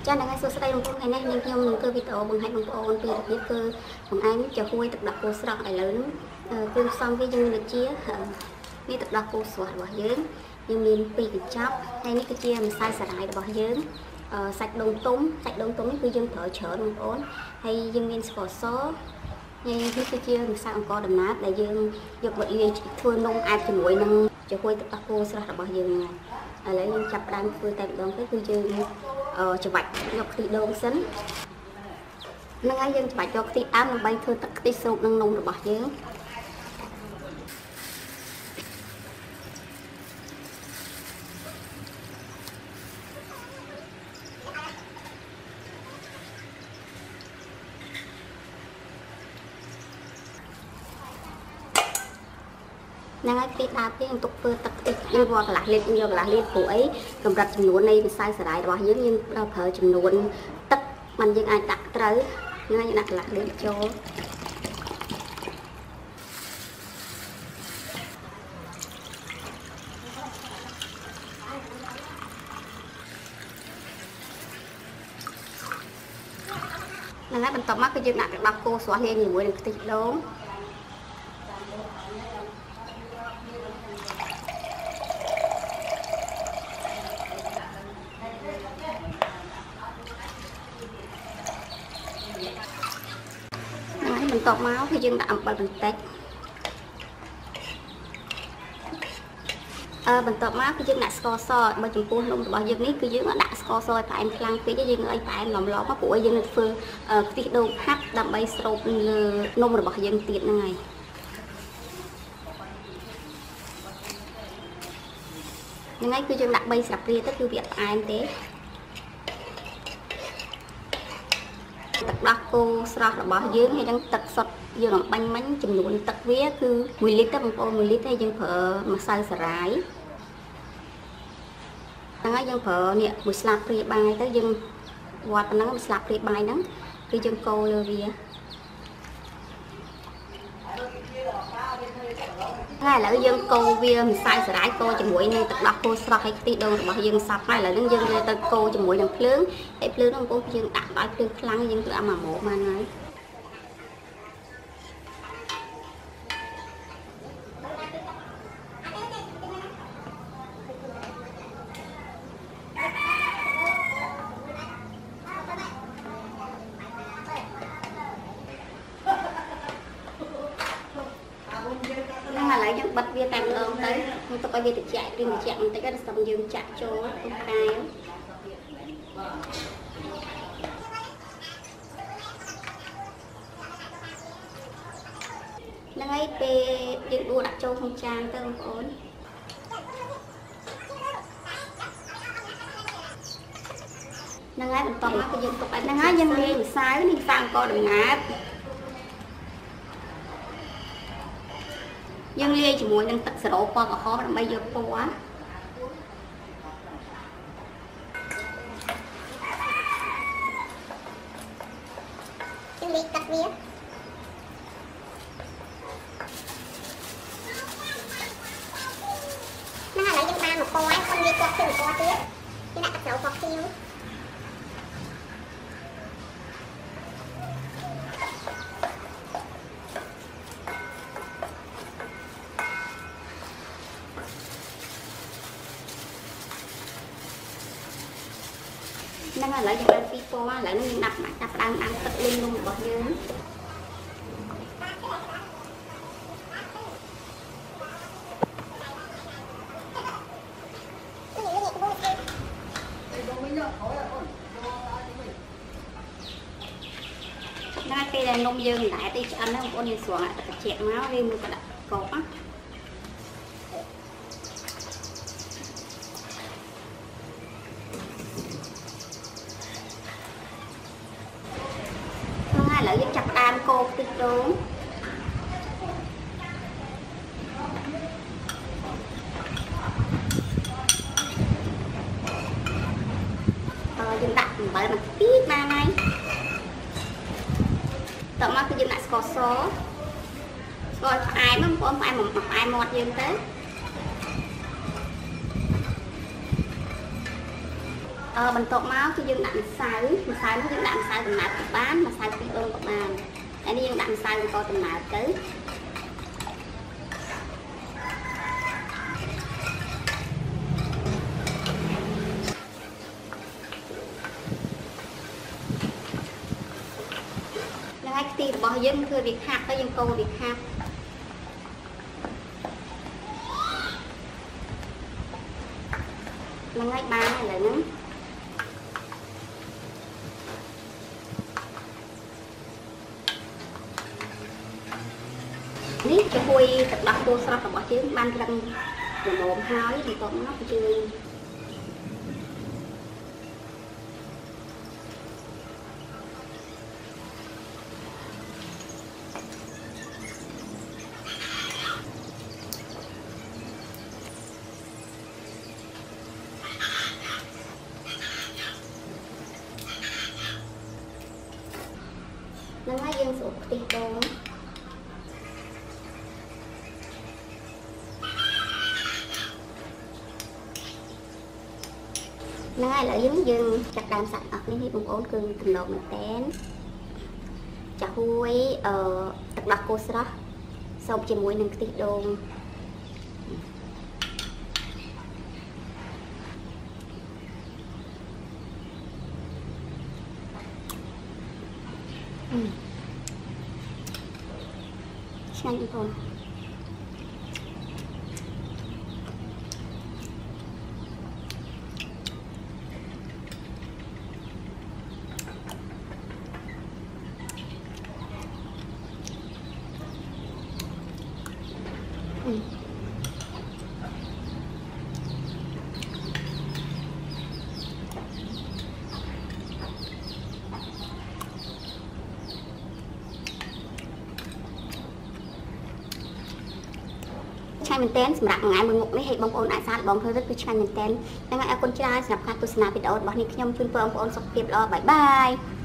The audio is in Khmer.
ចាថ្ងៃសួស្តីបងប្អូនថ្ងៃនេះយើងខ្ញុំនឹងធ្វើវីដេអូបង្ហាញបងប្អូនពីរបៀបគឺបង្អែមចំហួយទឹកដោះគោស្រស់ឥឡូវនេះគឺផ្សំវាយើងមានដូចជានេះទឹកដោះគោស្រស់របស់យើងមាន2កញ្ចប់ហើយនេះគឺជាម្សៅសារាយរបស់យើងសាច់ដូងទុំនេះគឺយើងប្រើច្រើនបងប្អូនហើយយើងមានស្ករសហើយនេះគឺជាម្សៅអង្ករដំណើបដែលយើងយកមកលាយធ្វើនំអាចជាមួយនឹងចំហួយទឹកដោះគោស្រស់របស់យើងហ្នឹងឥឡូវយើងចាប់ផ្ដើមធ្វើតែម្ដងទៅគឺយើងច្បាច់យកខ្ទិះដូងសិនហ្នឹងហើយយើងច្បាច់យកខ្ទិះដើមដើម្បីធ្វើទឹកខ្ទិះស្រូបនឹងនំរបស់យើងហ្នឹងហើយខ្ទិះដើមយើងទុកធ្វើទឹកខ្ទិះយើងយកកន្លះលីត្រយកកន្លះលីត្រព្រោះអីកម្រិតចំនួននៃម្សៅសារាយរបស់យើងប្រើចំនួនទឹកมันយើងអាចដាក់ត្រូវហ្នឹងហើយយើងដាក់កន្លះលីត្រចូលហ្នឹងហើយបន្ទាប់មកគឺយើងដាក់ទឹកដោះគោស្រស់លាយជាមួយនឹងខ្ទិះដូងបន្ទាប់មកគឺយើងដាក់អំបិលបន្តិចបន្ទាប់មកគឺយើងដាក់ស្ករសបើចំពោះនំរបស់យើងនេះគឺយើងអត់ដាក់ស្ករសឲ្យផ្អែមខ្លាំងពេកទេយើងឲ្យផ្អែមឡំៗមកព្រោះយើងនឹងធ្វើខ្ទិះដូងហាត់ដើម្បីស្រូបលើនំរបស់យើងទៀតហ្នឹងហើយហ្នឹងហើយគឺយើងដាក់3ស្លាបព្រាទៅគឺវាផ្អែមទេទឹកដោះគោស្រស់របស់យើងហើយនឹងទឹកសុទ្ធយើងអំបាញ់មិញចំនួនទឹកវាគឺ1លីត្រទេបងប្អូន1លីត្រហើយយើងប្រើម្សៅសារាយហ្នឹងហើយយើងប្រើនេះ1ស្លាបព្រាបាយទៅយើងវត្តប៉ុណ្ណឹង1ស្លាបព្រាបាយហ្នឹងគឺយើងកូរលើវាហើយឥឡូវយើងកូរវាម្សៅសារាយកូរជាមួយនឹងទឹកដោះគោស្រស់ហើយខ្ទិះដូងរបស់យើងសព្វហើយឥឡូវហ្នឹងយើងយកទៅកូរជាមួយនឹងភ្លើងហើយភ្លើងហ្នឹងបងប្អូនយើងដាក់ឲ្យភ្លើងខ្លាំងយើងធ្វើឲ្យមួយម៉ោងបានហើយឥឡូវយើងបិទវាតែម្ដងទៅទុកឲ្យវាត្រជាក់បន្តិចទៅសម្រាប់យើងចាក់ចូលក្នុងកែវហ្នឹងហើយពេលយើងដួសដាក់ចូលក្នុងចានទៅបងប្អូនហ្នឹងហើយបន្ទាប់មកគឺយើងទុកឲ្យហ្នឹងហើយយើងលាយម្សៅនេះម្សៅអង្ករដំណើបយើងលាយជាមួយនឹងទឹកសារ៉ូពណ៌ក្រហមដើម្បីយកពណ៌យើងលាយទឹកវាហ្នឹងហើយឥឡូវយើងបានមកពណ៌ហើយខ្ញុំលាយពណ៌ខ្ជិលពណ៌ទៀតយើងដាក់ទឹកសារ៉ូពណ៌ខ្ជិលហ្នឹងហើយឥឡូវយើងបានពីពណ៌ឥឡូវនេះយើងដាក់ដើមអាំងទឹកលេងនំរបស់យើងណាពេលដែលនំយើងដែរទីឆ្អិនហ្នឹងបងប្អូនយើងស្រង់ទឹកត្រជាក់មកវាមួយក៏ដាក់កបណាឥឡូវយើងចាប់ផ្ដើមកូរខ្ទិះដូងយើងដាក់អំបិលបន្តិចបានហើយតោះមកគឺយើងដាក់ស្ករសស្ករផ្អែមបងប្អូនផ្អែមមាត់យើងទៅ នបន្ទាប់មកគឺយើងដាក់ម្សៅនោះយើងដាក់ម្សៅដំណើបក៏បានម្សៅពីរដងក៏បានតែនេះយើងដាក់ម្សៅបន្តដំណើបទៅហើយខ្ទិះរបស់យើងគឺវាខាប់ទៅយើងកូរវាខាប់ហ្នឹងហើយបានឥឡូវហ្នឹងនេះជួយទឹកដោះគោស្រស់របស់យើងបានរឹងល្មមហើយបន្ទាប់មកយើងហ្នឹងហើយយើងស្រូបខ្ទិះដូងហ្នឹងហើយឥឡូវយើងចាប់ដើមសាច់អស់នេះបងប្អូនគឺទំនងមែនតើចាហួយទឹកដោះគោស្រស់សូមជាមួយនឹងខ្ទិះដូងឆ្ងាញ់បងប្អូនឆ្ងាញ់មែនទែនសម្រាប់ថ្ងៃមួយមុខនេះឲ្យបងប្អូនអាចសាកបងធ្វើទៅគឺឆ្ងាញ់មែនទែនហ្នឹងហើយអរគុណច្រើនសម្រាប់ការទស្សនាវីដេអូរបស់នេះខ្ញុំជូនបងប្អូនសុខភាពល្អបាយបាយ